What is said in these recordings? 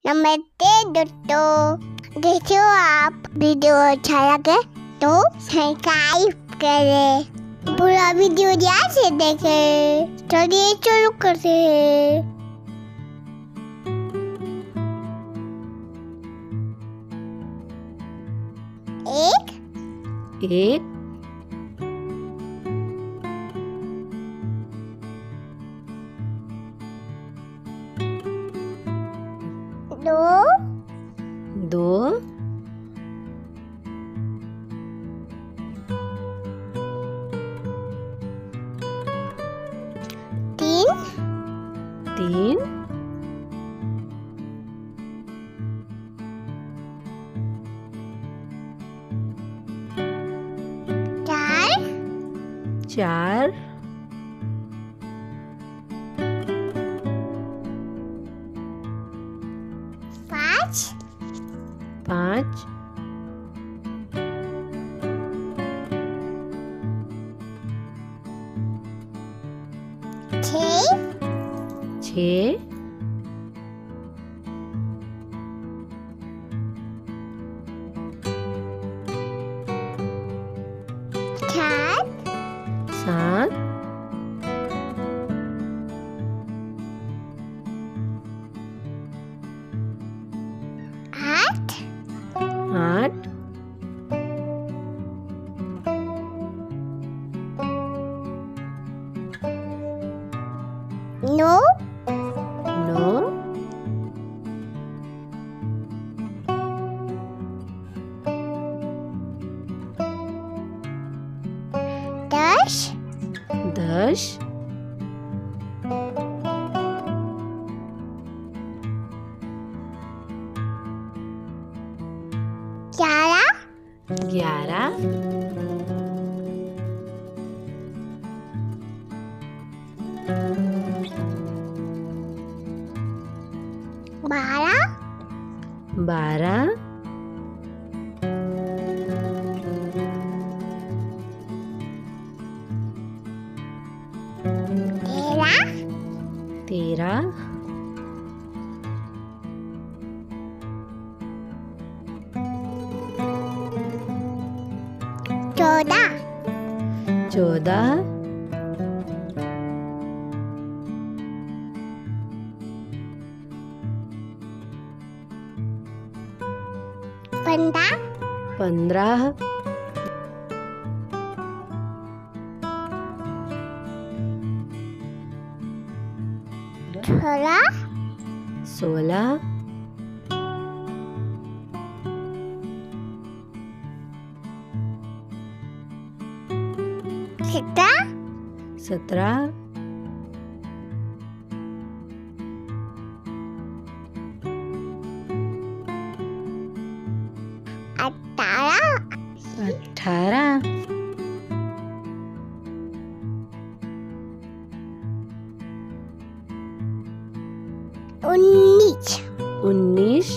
नमस्ते दोस्तों, देखो आप वीडियो अच्छा लगे तो सब्सक्राइब करें। पूरा वीडियो ध्यान से देखें। चलिए शुरू करते हैं। एक दो तीन चार पाँच छः सात आठ नौ दस 11 12 13 14 15 16 17 18 19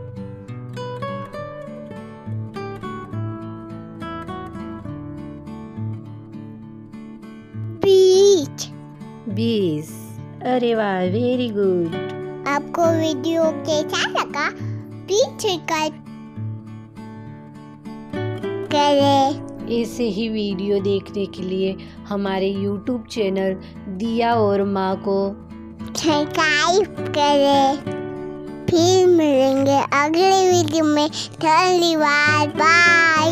20 अरे वाह, वेरी गुड। आपको वीडियो कैसा लगा प्लीज सब्सक्राइब करें। ऐसे ही वीडियो देखने के लिए हमारे YouTube चैनल दिया और माँ को सब्सक्राइब करें। फिर मिलेंगे अगले वीडियो में। धन्यवाद, बाय।